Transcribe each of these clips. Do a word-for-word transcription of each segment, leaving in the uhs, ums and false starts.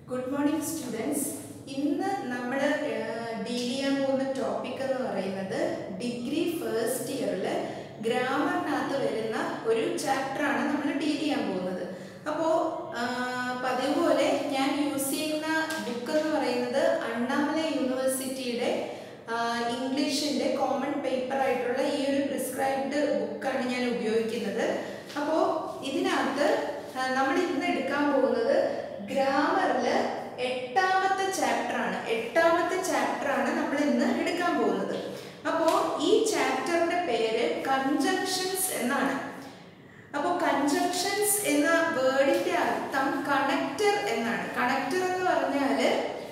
Good morning students. ഇന്ന് നമ്മൾ deal ചെയ്യാൻ പോകുന്ന ടോപ്പിക് എന്ന് പറയുന്നത് ഡിഗ്രി ഫസ്റ്റ് ഇയറിൽ ഗ്രാമറിനകത്ത് വരുന്ന ഒരു ചാപ്റ്റർ ആണ് നമ്മൾ ഡീൽ ചെയ്യാൻ പോകുന്നത്. അപ്പോൾ പതിവ് പോലെ ഞാൻ യൂസ് ചെയ്യുന്ന ബുക്ക് എന്ന് പറയുന്നത് അണ്ണാമലൈ യൂണിവേഴ്സിറ്റിയുടെ ഇംഗ്ലീഷിൻ്റെ കോമൺ പേപ്പർ ആയിട്ടുള്ള ഈ ഒരു പ്രിസ്ക്രൈബ്ഡ് ബുക്കാണ് ഞാൻ ഉപയോഗിക്കുന്നത്. അപ്പോൾ ഇതിനകത്ത് നമ്മൾ ഇന്ന് എടുക്കാൻ പോകുന്നത് ഗ്രാമറിൽ എട്ടാമത്തെ ചാപ്റ്റർ ആണ് എട്ടാമത്തെ ചാപ്റ്റർ ആണ് നമ്മൾ ഇന്ന് എടുക്കാൻ പോകുന്നത്. അപ്പോൾ ഈ ചാപ്റ്ററിന്റെ പേര് കൺജങ്ഷൻസ് എന്നാണ്. അപ്പോൾ കൺജങ്ഷൻസ് എന്ന വേർഡിന്റെ അർത്ഥം കണക്റ്റർ എന്നാണ്. കണക്റ്റർ എന്ന് പറഞ്ഞാൽ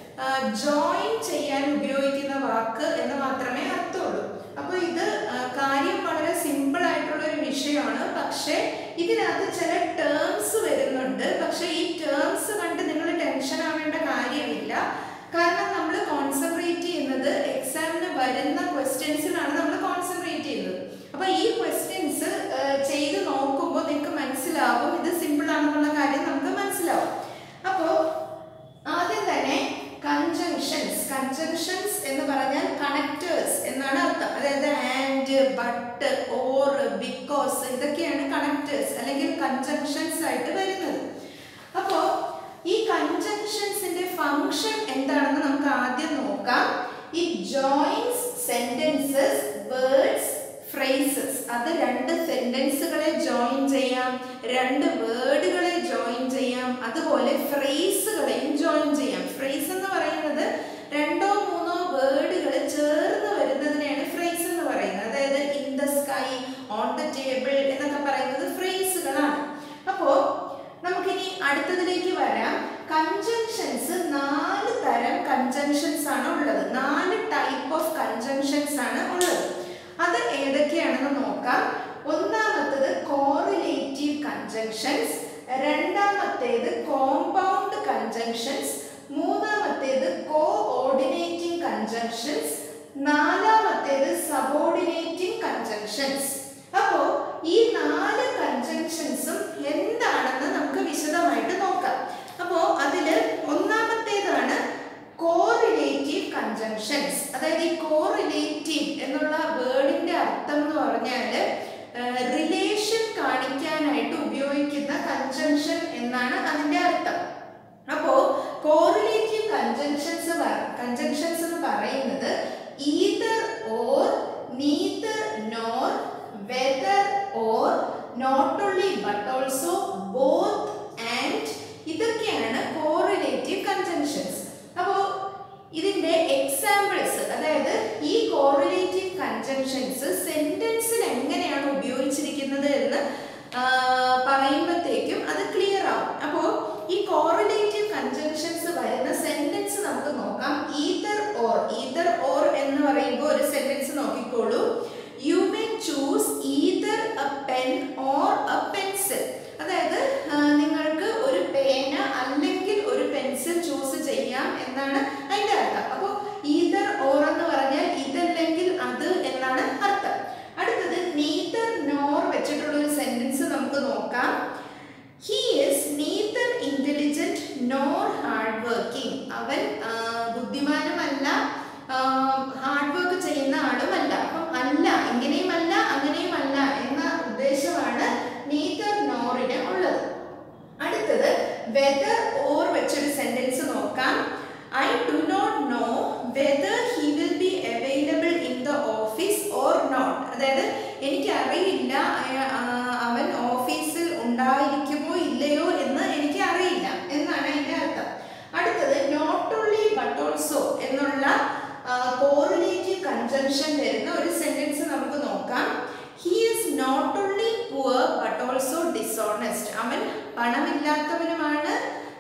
ജോയിൻ ചെയ്യാൻ ഉപയോഗിക്കുന്ന വാക്ക് എന്ന് മാത്രമേ അർത്ഥമുള്ളൂ. അപ്പോൾ ഇത് കാര്യം വളരെ സിമ്പിൾ ആയിട്ടുള്ള ഒരു വിഷയമാണ്. പക്ഷേ ഇതിനകത്ത് ചില ടേംസ് വരുന്നുണ്ട്. പക്ഷേ ഈ ടേംസ് കണ്ട് നിങ്ങൾ ടെൻഷൻ ആവേണ്ട കാര്യമില്ല. കാരണം നമ്മൾ കോൺസെൻട്രേറ്റ് ചെയ്യുന്നത് എക്സാമിന് വരുന്ന ക്വസ്റ്റ്യൻസിലാണ് നമ്മൾ കോൺസെൻട്രേറ്റ് ചെയ്യുന്നത്. അപ്പോൾ ഈ ക്വസ്റ്റ്യൻസ് ചെയ്ത് നോക്കുമ്പോൾ നിങ്ങൾക്ക് മനസ്സിലാവും ഇത് സിമ്പിൾ ആണെന്നുള്ള കാര്യം നമുക്ക് മനസ്സിലാവും. അപ്പോൾ ആദ്യം തന്നെ കൺജങ്ഷൻസ് കൺജങ്ഷൻസ് എന്ന് പറഞ്ഞാൽ കണക്റ്റേഴ്സ് എന്നാണ് അർത്ഥം. അതായത് ആൻഡ്, ബട്ട്, ഓർ, ബിക്കോസ് ഇതൊക്കെയാണ് കണക്റ്റേഴ്സ് അല്ലെങ്കിൽ കൺജങ്ഷൻസ് ആയിട്ട് വരുന്നത്. അപ്പോൾ ഈ കൺജങ്ഷൻസിന്റെ ഫംഗ്ഷൻ എന്താണെന്ന് നമുക്ക് ആദ്യം നോക്കാം. It joins sentences, words, phrases. അത് രണ്ട് സെന്റൻസുകളെ ജോയിൻ ചെയ്യാം, രണ്ട് വേർഡുകളെ ജോയിൻ ചെയ്യാം, അതുപോലെ ഫ്രേസുകളെയും ജോയിൻ ചെയ്യാം. ഫ്രേസ് എന്ന് പറയുന്നത് രണ്ടോ മൂന്നോ വേർഡുകൾ ചേർന്ന് വരുന്നതിനെയാണ് ഫ്രേസ് എന്ന് പറയുന്നത്. അതായത് in the sky, on the table എന്നൊക്കെ പറയുന്നത് ഫ്രേസുകളാണ്. അപ്പോൾ നമുക്കിനി അടുത്തതിലേക്ക് വരാം. കൺജങ്ഷൻസ് നാല് തരം കൺജങ്ഷൻസ് ആണ് ഉള്ളത്. നാല് ടൈപ്പ് ഓഫ് കൺജങ്ഷൻസ് ആണ് ഉള്ളത്. അത് ഏതൊക്കെയാണെന്ന് നോക്കാം. ഒന്നാമത്തേത് കോറിലേറ്റീവ് കൺജങ്ഷൻസ്, രണ്ടാമത്തേത് കോമ്പൗണ്ട് കൺജങ്ഷൻസ്, മൂന്നാമത്തേത് കോഓർഡിനേറ്റിംഗ് കൺജങ്ഷൻസ്, നാലാമത്തേത് സബോർഡിനേറ്റിംഗ് കൺജങ്ഷൻസ്. അപ്പോൾ ഈ നാല് കൺജങ്ഷൻസും എന്താണെന്ന് നമുക്ക് വിശദമായിട്ട് നോക്കാം. അപ്പോൾ അതിൽ ഒന്നാമത്തേതാണ് കോറിലേറ്റീവ് കൺജങ്ഷൻസ്. അതായത് ഈ കോറിലേറ്റീവ് എന്നുള്ള വേർഡിന്റെ അർത്ഥം എന്ന് പറഞ്ഞാൽ റിലേഷൻ കാണിക്കാനായിട്ട് ഉപയോഗിക്കുന്ന കൺജങ്ഷൻ എന്നാണ് അതിന്റെ അർത്ഥം. അപ്പോൾ കോറിലേറ്റീവ് കൺജങ്ഷൻസ് കൺജങ്ഷൻസ് എന്ന് പറയുന്നത് either or, neither nor, whether or, not only but also, both and, ഇതൊക്കെയാണ് കോറിലേറ്റീവ് കൺജങ്ഷൻസ്. അപ്പോൾ ഇതിന്റെ എക്സാമ്പിൾസ്, അതായത് ഈ കോറിലേറ്റീവ് കൺജങ്ഷൻസ് സെന്റൻസിൽ എങ്ങനെയാണ് ഉപയോഗിച്ചിരിക്കുന്നത് എന്ന് പറയുമ്പോഴത്തേക്കും അത് ക്ലിയർ ആവും. അപ്പോൾ ഈ കോറിലേറ്റീവ് കൺജങ്ഷൻസ് വരുന്ന സെന്റൻസ് നമുക്ക് നോക്കാം. Ether or. ഈതർ ഓർ എന്ന് പറയുമ്പോൾ ഒരു സെന്റൻസ് നോക്കിക്കോളൂ. You may choose either a pen or a pencil. അതായത് നിങ്ങൾക്ക് ഒരു പേന അല്ലെങ്കിൽ ഒരു പെൻസിൽ ചൂസ് ചെയ്യാം എന്നാണ് അതിന്റെ അർത്ഥം. അപ്പോൾ ഈതർ ഓർ എന്ന് പറഞ്ഞാൽ ഇതല്ലെങ്കിൽ അത് എന്നാണ് അർത്ഥം. അടുത്തത് നീതർ നോർ വെച്ചിട്ടുള്ള ഒരു സെന്റൻസ് നമുക്ക് നോക്കാം. He is neither intelligent nor hard working. അവൻ ബുദ്ധിമാനുമല്ല ഹാർഡ് വർക്ക് ചെയ്യുന്ന ആളുമല്ല. അപ്പം അല്ല, ഇങ്ങനെയും അല്ല അങ്ങനെയും അല്ല എന്ന ഉദ്ദേശമാണ് നീതർ നോറിന് ഉള്ളത്. അടുത്തത് വെദർ ഓർ വെച്ചൊരു സെന്റൻസ് നോക്കാം. I do not know whether he will be available in the office or not. അതായത് എനിക്ക് അറിയില്ല അവൻ ഓഫീസിൽ ഉണ്ടായിരിക്കുമോ ഇല്ലയോ എന്ന് എനിക്ക് അറിയില്ല എന്നാണ് അതിന്റെ അർത്ഥം. അടുത്തത് നോട്ട് ഓൺലി ബട്ട് ഓൾസോ എന്നുള്ള കോറിലേറ്റീവ് കൺജങ്ഷൻ വരുന്ന ഒരു സെന്റൻസ് നമുക്ക് നോക്കാം. He is not only poor but also dishonest. അവൻ പണമില്ലാത്തവനുമാണ്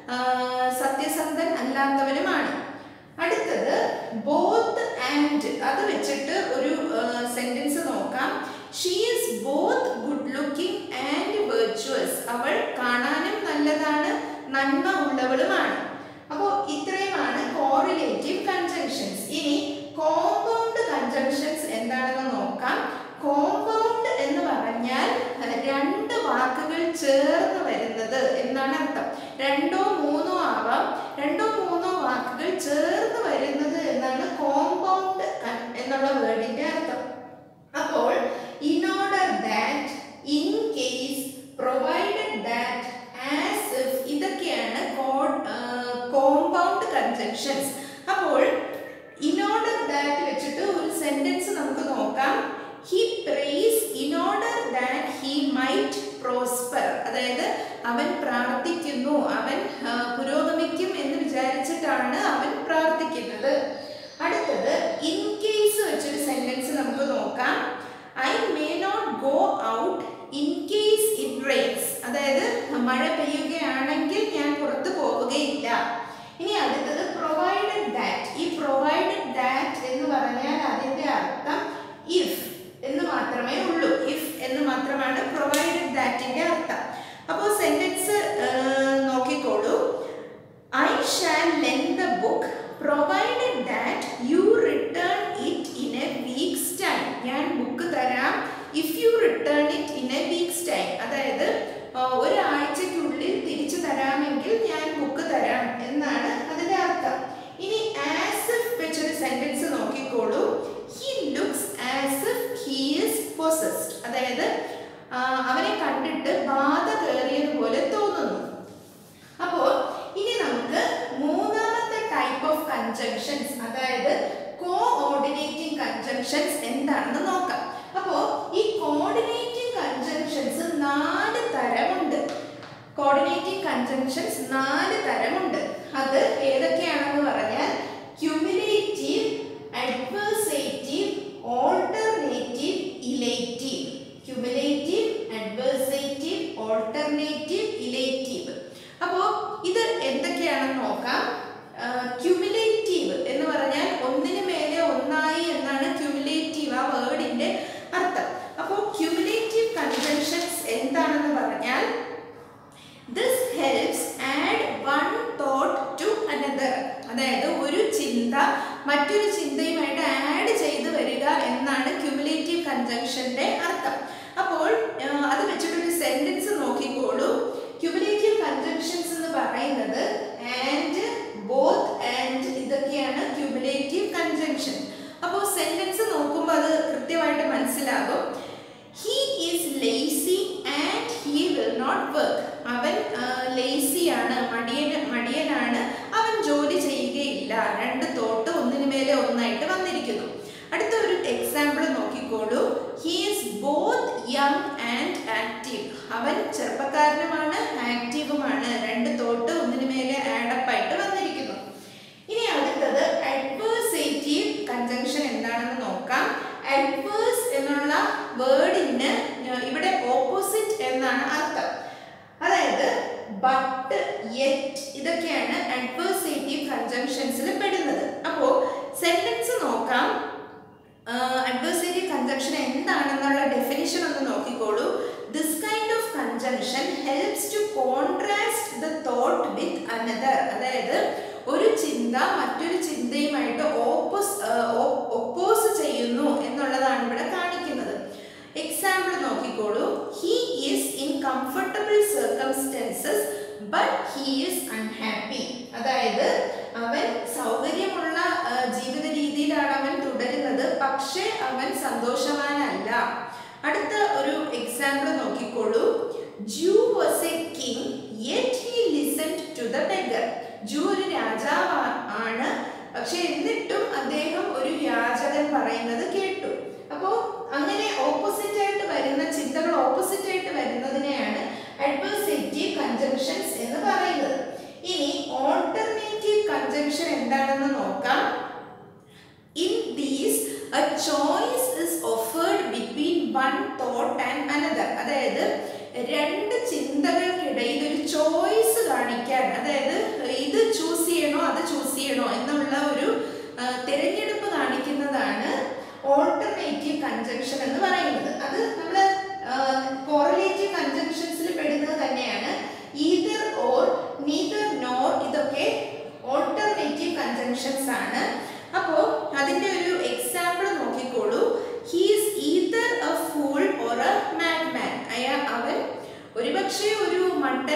സത്യസന്ധൻ അല്ലാത്തവനുമാണ്. അടുത്തത് ബോത്ത് ആൻഡ്, അത് വെച്ചിട്ട് ഒരു സെന്റൻസ് നോക്കാം. She is both good looking and virtuous. അവൾ കാണാനും നല്ലതാണ് നന്മ ഉള്ളവളുമാണ്. അപ്പോൾ ഇത്രയുമാണ് കോറിലേറ്റീവ് കൺജങ്ഷൻസ്. ഇനി കോമ്പൗണ്ട് കൺജങ്ഷൻസ് എന്താണെന്ന് നോക്കാം. കോമ്പൗണ്ട് എന്ന് പറഞ്ഞാൽ രണ്ട് വാക്കുകൾ ചേർന്ന് വരുന്നത് എന്നാണ് അർത്ഥം. രണ്ടോ മൂന്നോ ആവാം, രണ്ടോ മൂന്നോ വാക്കുകൾ ചേർന്ന് വരുന്നത് എന്നാണ് കോമ്പൗണ്ട് എന്നുള്ള വേർഡിന്റെ അർത്ഥം. അപ്പോൾ in order that, in case, provided that, as if ഇതൊക്കെയാണ് കോമ്പൗണ്ട് കൺജങ്ഷൻസ്. അപ്പോൾ in order that വെച്ചിട്ട് ഒരു സെന്റൻസ് നമുക്ക് നോക്കാം. He prays in order that he might prosper. അതായത് അവൻ പ്രാർത്ഥിക്കുന്നു, അവൻ പുരോഗമിക്കും എന്ന് വിചാരിച്ചിട്ടാണ് അവൻ പ്രാർത്ഥിക്കുന്നത്. അടുത്തത് in case വെച്ചൊരു സെന്റൻസ് നമുക്ക് നോക്കാം. I may not go out in case it rains. അതായത് മഴ പെയ്യുകയാണെങ്കിൽ ഞാൻ പുറത്തു പോവുകയില്ല. ഇനി അടുത്തത് provided that. ഈ provided that എന്ന് പറഞ്ഞാൽ അതിന്റെ അർത്ഥം if എന്ന് മാത്രമേ ഉള്ളൂ. if എന്ന് മാത്രമാണ് provided thatന്റെ അർത്ഥം. അപ്പോൾ സെന്റൻസ് നോക്കിക്കോളൂ. I shall lend the book provided that you return it in a week's time. ഞാൻ ബുക്ക് തരാം if you return it in a week's time. അതായത് ഒരാഴ്ചയ്ക്കുള്ളിൽ തിരിച്ചു തരാമെങ്കിൽ ഞാൻ ബുക്ക് തരാം എന്നാണ് അതിന്റെ അർത്ഥം. ഇനി as if വെച്ചൊരു സെന്റൻസ് നോക്കിക്കോളൂ. He looks as if he is possessed. അതായത് അവനെ കണ്ടിട്ട് ബാധ കയറിയതുപോലെ തോന്നുന്നു. അപ്പോൾ ഇനി നമുക്ക് മൂന്നാമത്തെ ടൈപ്പ് ഓഫ് കൺജങ്ഷൻസ്, അതായത് കോഓർഡിനേറ്റിംഗ് കൺജങ്ഷൻസ് എന്താണെന്ന് നോക്കാം. അപ്പോൾ ഈ കോർഡിനേറ്റിംഗ് കൺജങ്ഷൻസ് നാല് തരമുണ്ട്. കോർഡിനേറ്റിംഗ് കൺജങ്ഷൻസ് നാല് തരമുണ്ട്. അത് ഏതൊക്കെയാണെന്ന് പറഞ്ഞാൽ cumulative, adversative, alternative, illative. Cumulative, adversative, alternative, illative. അപ്പോൾ ഇത് എന്തൊക്കെയാണെന്ന് നോക്കാം. ക്യുമുലേറ്റീവ് എന്ന് പറഞ്ഞാൽ ഒന്നിനു മേലെ ഒന്നായി എന്നാണ് ക്യുമുലേറ്റീവ് ആ വേർഡിന്റെ അർത്ഥം. അപ്പോൾ ക്യുമുലേറ്റീവ് കൺജങ്ഷൻസ് എന്താണെന്ന് പറഞ്ഞാൽ this helps add one thought to another. അതായത് ഒരു ചിന്ത മറ്റൊരു ചിന്തയുമായിട്ട് ആഡ് ചെയ്ത് വരിക എന്നാണ് ക്യുമുലേറ്റീവ് കൺജങ്ഷന്റെ അർത്ഥം. അപ്പോൾ അത് വെച്ചിട്ടൊരു സെന്റൻസ് നോക്കിക്കോളൂ. ക്യുമുലേറ്റീവ് കൺജങ്ഷൻസ് എന്ന് പറയുന്നത് ആൻഡ്, ബോത്ത്, ആൻഡ് ഇതൊക്കെയാണ് ക്യുമുലേറ്റീവ് കൺജങ്ഷൻ. അപ്പോൾ സെന്റൻസ് നോക്കുമ്പോൾ അത് കൃത്യമായിട്ട് മനസ്സിലാകും. He is lazy and he will not work. അവൻ ലേസിയാണ്, മടിയൻ മടിയനാണ്, അവൻ ജോലി ചെയ്യുകയില്ല. രണ്ട് തോട്ട് ഒന്നിനു മേലെ ഒന്നായിട്ട് വന്നിരിക്കുന്നു. അടുത്ത ഒരു എക്സാമ്പിൾ നോക്കിക്കോളൂ. He is both young and active. അവൻ ചെറുപ്പക്കാരനുമാണ്, ആക്റ്റീവുമാണ്. രണ്ട് തോട്ട് ഒന്നിനു മേലെ ആഡപ്പ് ആയിട്ട് വന്നിരിക്കുന്നു. ഇനി അടുത്തത് അഡ്വേഴ്സേറ്റീവ് കൺജങ്ഷൻ എന്താണെന്ന് നോക്കാം. അഡ്വേഴ്സ് എന്നുള്ള വേർഡിന് ഇവിടെ ഓപ്പോസിറ്റ് എന്നാണ് അർത്ഥം. അതായത് ബട്ട്, യെറ്റ് ഇതൊക്കെയാണ് അഡ്വേഴ്സേറ്റീവ് കൺജങ്ഷൻസിൽ പെടുന്നത്. അപ്പോൾ സെന്റൻസ് നോക്കാം. അഡ്വേഴ്സേറ്റീവ് കൺജങ്ഷൻ എന്താണെന്നുള്ള ഡെഫിനിഷൻ ഒന്ന് നോക്കിക്കോളൂ. This kind of conjunction helps to contrast the thought with another. അതായത് ഒരു ചിന്ത മറ്റൊരു ചിന്തയുമായിട്ട് ഓപ്പോസ് ഒപ്പോസ് ചെയ്യുന്നു എന്നുള്ളതാണ് ഇവിടെ കാണിക്കുന്നത്. എക്സാമ്പിൾ നോക്കിക്കോളൂ. He is in comfortable circumstances but he is unhappy. അതായത് അവൻ സൗകര്യമുള്ള ജീവിത രീതിയിലാണ് അവൻ തുടരുന്നത്, പക്ഷേ അവൻ സന്തോഷവാനല്ല. അടുത്ത ഒരു എക്സാമ്പിൾ നോക്കിക്കോളൂ. Jew was a king yet he listened to the beggar. ജൂ ഒരു രാജാവ് ആണ്, പക്ഷെ എന്നിട്ടും അദ്ദേഹം ഒരു യാചകൻ പറയുന്നത് കേട്ടു. അപ്പോൾ അങ്ങനെ ഓപ്പോസിറ്റ് ആയിട്ട് വരുന്ന ചിന്തകൾ ഓപ്പോസിറ്റ് ആയിട്ട് വരുന്നതിനെയാണ് അഡ്വേഴ്സേറ്റീവ് കൺജങ്ഷൻസ് എന്ന് പറയുന്നത്. ഇനി ഓൾട്ടർനേറ്റീവ് കൺജങ്ഷൻ എന്താണെന്ന് നോക്കാം. In these a choice is offered between one thought and another. അതായത് രണ്ട് ചിന്തകൾക്കിടയിൽ ഒരു ചോയ്സ് കാണിക്കാൻ, അതായത് ഇത് ചൂസ് ചെയ്യണോ അത് ചൂസ് ചെയ്യണോ എന്നുള്ള ഒരു തിരഞ്ഞെടുപ്പ് കാണിക്കുന്നതാണ് ഓൾട്ടർനേറ്റീവ് കൺജങ്ഷൻ എന്ന് പറയുന്നത്. അത് നമ്മൾ കോറിലേറ്റീവ് കൺജങ്ഷൻസിൽ പെടുന്നത് തന്നെയാണ്. ഈതർ ഓർ, നീതർ നോർ ഇതൊക്കെ ഓൾട്ടർനേറ്റീവ് കൺജങ്ഷൻസ് ആണ്. അപ്പോൾ അതിന്റെ ഒരു എക്സാമ്പിൾ നോക്കിക്കോളൂ. He is either a fool or a madman.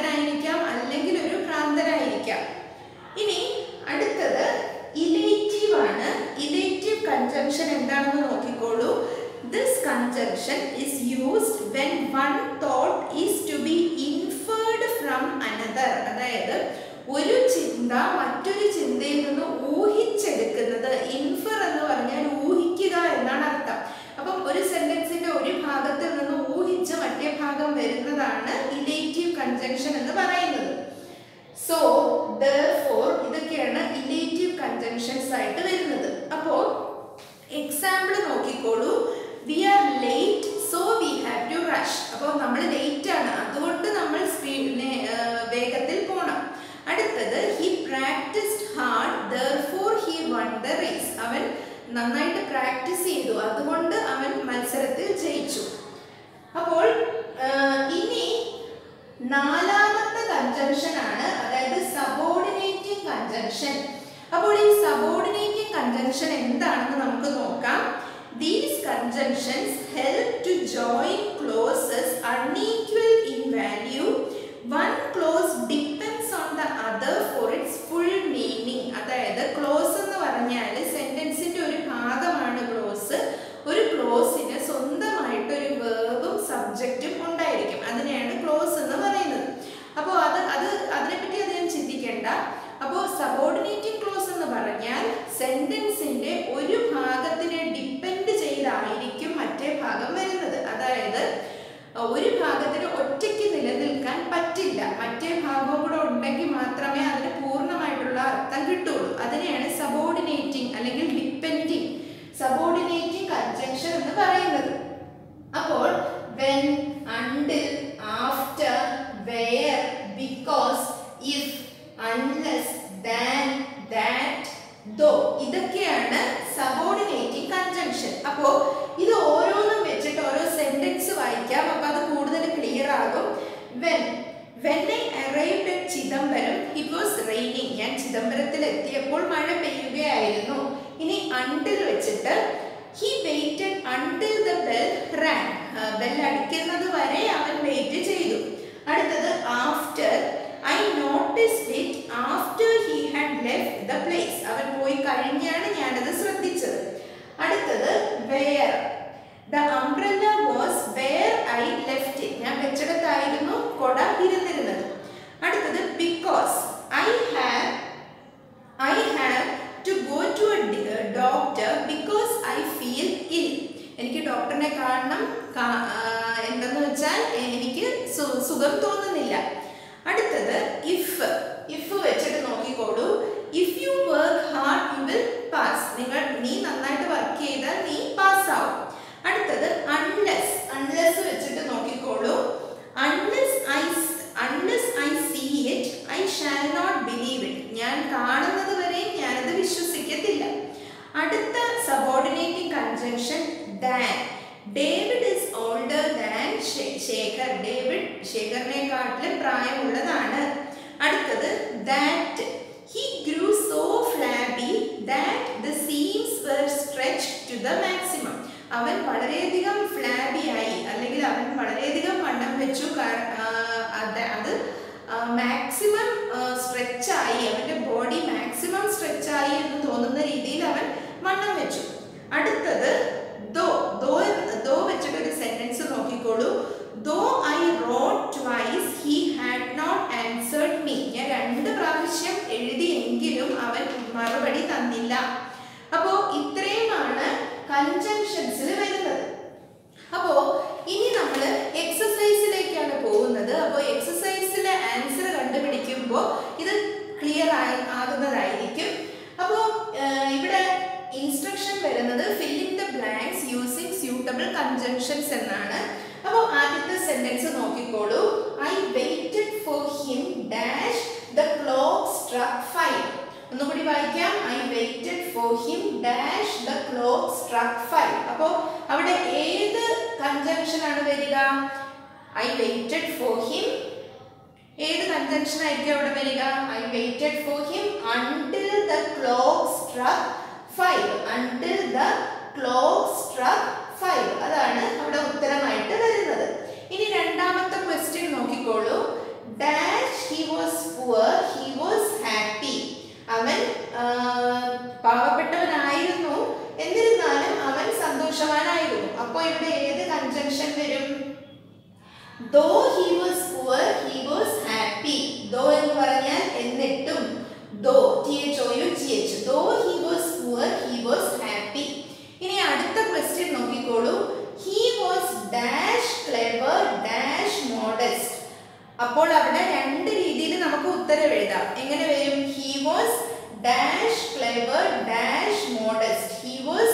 ശാന്തനായിരിക്കാം, അല്ലെങ്കിൽ ഒരു ഭ്രാന്തനായിരിക്കാം. ഇനി അടുത്തത് ഇലേറ്റീവ് ആണ്. ഇലേറ്റീവ് കൺജങ്ഷൻ എന്താണെന്ന് നോക്കിക്കോളൂ. This conjunction is used when one thought is to be inferred from another. അതായത് ഒരു ചിന്ത മറ്റൊരു ചിന്തയിൽ നിന്ന് ഊഹിച്ചെടുക്കുന്നത്. ഇൻഫർ എന്ന് പറഞ്ഞാൽ ഊഹിക്കുക എന്നാണ് അർത്ഥം. അപ്പം ഒരു സെന്റൻസിന്റെ ഒരു ഭാഗത്തിൽ നിന്ന് ഊഹിച്ച് മറ്റേ ഭാഗം വരുന്നതാണ് ഇലേറ്റീവ് കൺജങ്ഷൻ എന്ന് പറയുന്നത്. സോ therefore ഇതൊക്കെയാണ് ഇലേറ്റീവ് കൺജങ്ഷൻസ് ആയിട്ട് വരുന്നത്. അപ്പോൾ എക്സാമ്പിൾ നോക്കിക്കോളൂ. We are late, so we have to rush. അപ്പോൾ നമ്മൾ ലേറ്റ് ആണ്, അതുകൊണ്ട് നമ്മൾ സ്പീഡിനെ വേഗത്തിൽ പോകണം. അടുത്തത് he practiced hard, therefore he won the race. അവൻ നന്നായിട്ട് പ്രാക്ടീസ് ചെയ്തു, അതുകൊണ്ട് അവൻ മത്സരത്തിൽ ജയിച്ചു. അപ്പോൾ ഇനി നാലാമത്തെ കൺജങ്ഷൻ ആണ്, അതായത് സബോർഡിനേറ്റിംഗ് കൺജങ്ഷൻ. അപ്പോൾ ഈ സബോർഡിനേറ്റിംഗ് കൺജങ്ഷൻ എന്താണെന്ന് നമുക്ക് നോക്കാം. These conjunctions help to join clauses unequal in value. One clause depends on the other for its full meaning. അതായത് ക്ലോസ് എന്ന് പറഞ്ഞാൽ സെന്റൻസിന്റെ ഒരു ഭാഗമാണ് ക്ലോസ്. ഒരു ക്ലോസിന് സ്വന്തമായിട്ട് ഒരു വേർബും സബ്ജക്റ്റും ഉണ്ടായിരിക്കും. അതിനെയാണ് ക്ലോസ് എന്ന് പറയുന്നത്. അപ്പോൾ അത് അത് അതിനെപ്പറ്റി അധികം ചിന്തിക്കേണ്ട. അപ്പോൾ സബോർഡിനേറ്റിംഗ് ക്ലോസ് എന്ന് പറഞ്ഞാൽ സെന്റൻസിന്റെ ഒരു ഭാഗത്തിനെ ഡിപ്പെൻഡ് ചെയ്തായിരിക്കും മറ്റേ ഭാഗം വരുന്നത്. അതായത് ഒരു ഭാഗത്തിന് ഒറ്റയ്ക്ക് നിലനിൽക്കാൻ പറ്റില്ല, മറ്റേ ഭാഗവും കൂടെ ഉണ്ടെങ്കിൽ മാത്രമേ അതിന് പൂർണ്ണമായിട്ടുള്ള അർത്ഥം കിട്ടുള്ളൂ. അതിനെയാണ് സബോർഡിനേറ്റിംഗ് അല്ലെങ്കിൽ ഡിപ്പെൻഡിങ് സബോർഡിനേറ്റിംഗ് കൺജങ്ഷൻ എന്ന് പറയുന്നത്. അപ്പോൾ when, until, after, where, because, if, unless, than, that, though ഇതൊക്കെയാണ് സബോർഡിനേറ്റിംഗ് കൺജങ്ഷൻ. അപ്പോൾ ഇത് ഓരോന്നും വെച്ചിട്ട് ഓരോ സെന്റൻസ് വായിക്കാം, അപ്പോൾ അത് കൂടുതൽ ക്ലിയർ ആകും. when when I arrived at Chidambaram it was raining. ഞാൻ ചിദംബരത്തിൽ എത്തിയപ്പോൾ മഴ പെയ്യുകയായിരുന്നു. ഇനി until വെച്ചിട്ട് he waited until the bell rang. Bell അടിക്കുന്നത് വരെ അവൻ വെയിറ്റ് ചെയ്തു. അടുത്തത് after I noticed it after he had left the place. അവൻ പോയി കഴിഞ്ഞാണ് ഞാനത് ശ്രദ്ധിച്ചത്. അടുത്തത് where the umbrella was where I left it. ഞാൻ വെച്ചിടത്തായിരുന്നു കൊട ഇരുന്നിരുന്നത്. അടുത്തത് because I have I have to go to a doctor because I feel ill. എനിക്ക് ഡോക്ടറിനെ കാണണം എന്തെന്ന് വെച്ചാൽ എനിക്ക് സുഖം തോന്നുന്നില്ല. അടുത്തത് ഇഫ് ഇഫ് വെച്ചിട്ട് നോക്കിക്കോളൂ. If you work hard you will pass. നിങ്ങൾ നീ നന്നായിട്ട് വർക്ക് ചെയ്താൽ നീ പാസ് ആവും. അടുത്തത് അൺലെസ് അൺലെസ് വെച്ചിട്ട് നോക്കിക്കോളൂ. Unless I unless I see it I shall not believe it. ഞാൻ കാണുന്നത് വരെ ഞാനത് വിശ്വസിക്കത്തില്ല. അടുത്ത subordinating conjunction than. David is older than Shekhar. David ശേഖറിനെക്കാട്ടിലും പ്രായമുള്ളതാണ്. അടുത്തത് that. He grew so flabby that the seams were stretched to the maximum. അവൻ വളരെയധികം ഫ്ലാബി ആയി, അല്ലെങ്കിൽ അവൻ വളരെയധികം വണ്ണം വെച്ചു. അത് മാക്സിമം സ്ട്രെച്ചായി, അവൻ്റെ ബോഡി മാക്സിമം സ്ട്രെച്ചായി എന്ന് തോന്നുന്ന രീതിയിൽ അവൻ വണ്ണം വെച്ചു. അടുത്തത് ദോ. ദോ ദോ വെച്ചിട്ട് ഒരു സെന്റൻസ് നോക്കിക്കോളൂ. Though I wrote twice he had not answered me. ഞാൻ രണ്ട് പ്രാവശ്യം എഴുതിയെങ്കിലും അവൻ മറുപടി തന്നില്ല. അപ്പോൾ ഇത്രയുമാണ് കൺജങ്ഷൻസിൽ വരുന്നത്. അപ്പോൾ ഇനി നമ്മൾ എക്സസൈസിലേക്കാണ് പോകുന്നത്. അപ്പോൾ എക്സസൈസിലെ ആൻസർ കണ്ടുപിടിക്കുമ്പോൾ ഇത് ക്ലിയർ ആയി ആകുന്നതായിരിക്കും. അപ്പോൾ ഇവിടെ ഇൻസ്ട്രക്ഷൻ വരുന്നത് fill in the blanks using suitable conjunctions എന്നാണ്. അപ്പോൾ ആദ്യത്തെ സെന്റൻസ് നോക്കിക്കോളൂ. I waited for him dash the clock struck five. ഒന്നുകൂടി വായിക്കാം. I waited for him dash the clock struck five. അപ്പോൾ അവിടെ ഏത് കൺജങ്ഷൻ ആണ് വരിക? I waited for him. ഏത് കൺജങ്ഷൻ ആയിരിക്കും അവിടെ വരിക? I waited for him until the clock struck five. Until the clock struck five. അതാണ് അവിടെ ഉത്തരമായിട്ട് വരുന്നത്. ഇനി രണ്ടാമത്തെ ക്വസ്റ്റ്യൻ നോക്കിക്കോളൂ. Dash though he was poor he was happy. though എന്ന് പറഞ്ഞാൽ എന്നിട്ടും, though t h o u g h, though he was poor he was happy. ഇനി അടുത്ത ക്വസ്റ്റ്യൻ നോക്കിക്കോളൂ. he was dash clever dash modest. അപ്പോൾ അവിടെ രണ്ട് രീതിയിൽ നമുക്ക് ഉത്തരം എഴുതാം. എങ്ങനെ വരും? he was dash clever dash modest. he was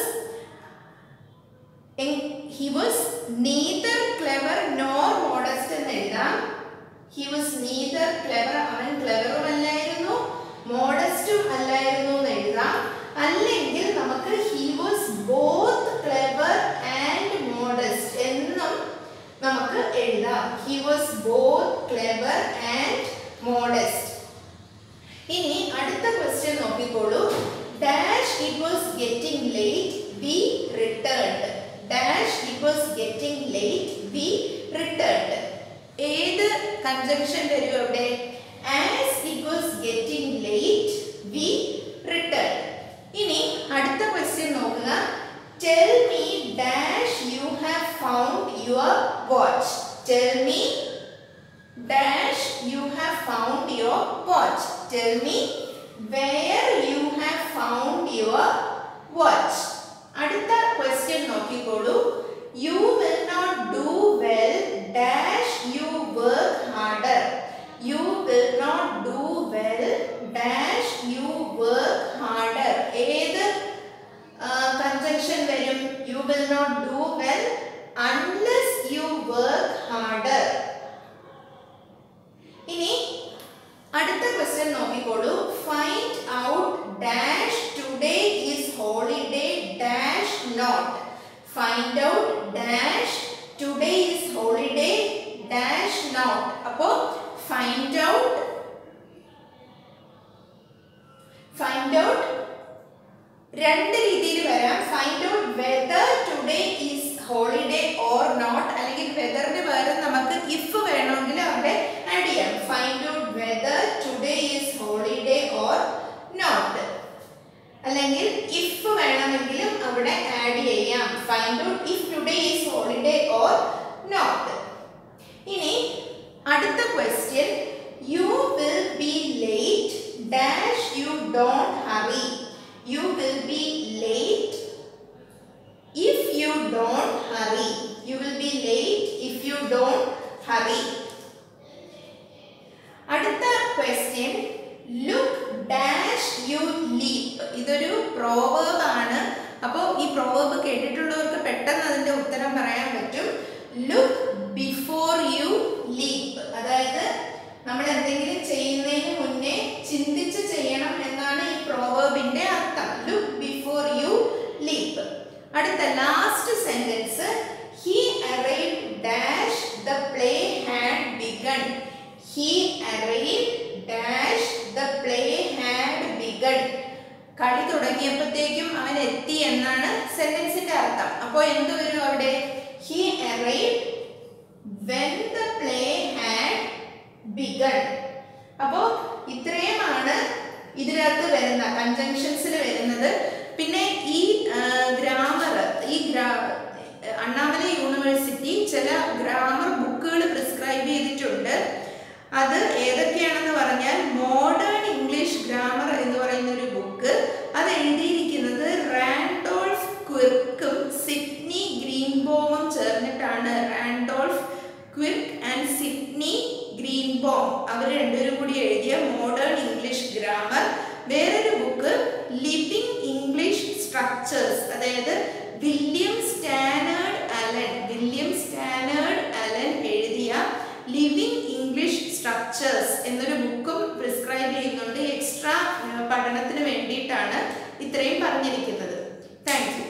he was neither clever nor modest എന്ന് എഴുതാം. he was neither clever, അവൻ ക്ലെവറും അല്ലായിരുന്നു മോഡസ്റ്റും അല്ലായിരുന്നു എന്ന് എഴുതാം. അല്ലെങ്കിൽ നമുക്ക് he was both clever and modest എന്നും നമുക്ക് എഴുതാം. he was both clever and modest. ഇനി അടുത്ത ക്വസ്റ്റ്യൻ നോക്കിക്കോളൂ. dash it was getting late we returned. dash it was getting late we returned. ഏത് കൺജങ്ഷൻ വരും അവിടെ? as it was getting late we returned. ഇനി അടുത്ത ക്വസ്റ്റ്യൻ നോക്കുക. tell me dash you have found your watch. tell me dash you have found your watch. tell me where you have found your watch. അടുത്ത question നോക്കിക്കോളൂ. you will not do well dash you work harder. you will not do well dash you work harder. ഏത് conjunction വരും? you will not do well unless you work harder. ഇനി അടുത്ത question നോക്കിക്കോളൂ. find out dash today is holiday dash not. find out dash today is holiday dash not. അപ്പോൾ find out find out രണ്ട് രീതിയിൽ വരാം. find out whether today is holiday or not, അല്ലെങ്കിൽ വെദറിന് പകരം നമുക്ക് if വേണമെങ്കിൽ അവിടെ ആഡ് ചെയ്യാം. find out whether today is holiday or not, അല്ലെങ്കിൽ if വേണമെങ്കിലും അവിടെ ആഡ് ചെയ്യാം. find out if today is holiday or not. ഇനി അടുത്ത question. you will be late dash you don't hurry. you will be late if you don't hurry. you will be late if you don't hurry. അടുത്ത question. look dash you leap. ഇതൊരു proverb ആണ്. അപ്പോൾ ഈ proverb കേട്ടിട്ടുള്ളവർക്ക് പെട്ടെന്ന് അതിന്റെ ഉത്തരം പറയാൻ പറ്റും. look before you leap. അതായത് നമ്മൾ എന്തെങ്കിലും ചെയ്യുന്നതിന് മുന്നേ ചിന്തിച്ച് ചെയ്യണം എന്നാണ് ഈ പ്രോവർബിന്റെ അർത്ഥം. look before you leap. അടുത്ത last sentence. he arrived dash the play had begun. he arrived dash the play had begun. കളി തുടങ്ങിയപ്പോഴത്തേക്കും അവൻ എത്തി എന്നാണ് സെന്റൻസിന്റെ അർത്ഥം. അപ്പോൾ എന്ത് വരും അവിടെ? he arrived when the play had begun. അപ്പോൾ ഇത്രയുമാണ് ഇതിനകത്ത് വരുന്ന കൺജങ്ഷൻസിൽ വരുന്നത്. പിന്നെ ഈ ഗ്രാമർ ഈ അണ്ണാമല യൂണിവേഴ്സിറ്റി ചില ഗ്രാമർ ബുക്കുകൾ പ്രിസ്ക്രൈബ് ചെയ്തിട്ടുണ്ട്. അത് ഏതൊക്കെയാണെന്ന് പറഞ്ഞാൽ മോഡേൺ ഇംഗ്ലീഷ് ഗ്രാമർ എന്ന് പറയുന്ന ഒരു ബുക്ക്. അത് എഴുതിയിരിക്കുന്നത് റാൻഡോൾഫ് ക്വിർക്കും സിഡ്നി ഗ്രീൻബോമും ചേർന്നിട്ടാണ്. Randolph Quirk and Sidney Greenbaum അവർ രണ്ടുപേരും കൂടി എഴുതിയ മോഡേൺ ഇംഗ്ലീഷ് ഗ്രാമർ. വേറൊരു ബുക്ക് ലിവിംഗ് ഇംഗ്ലീഷ് സ്ട്രക്ചേഴ്സ്, അതായത് William Stannard Allen William Stannard Allen എഴുതിയ ലിവിംഗ് ഇംഗ്ലീഷ് സ്ട്രക്ചേഴ്സ് എന്നൊരു ബുക്കും പ്രിസ്ക്രൈബ് ചെയ്യുന്നുണ്ട്. എക്സ്ട്രാ പഠനത്തിന് വേണ്ടിയിട്ടാണ് ഇത്രയും പറഞ്ഞിരിക്കുന്നത്. Thank U.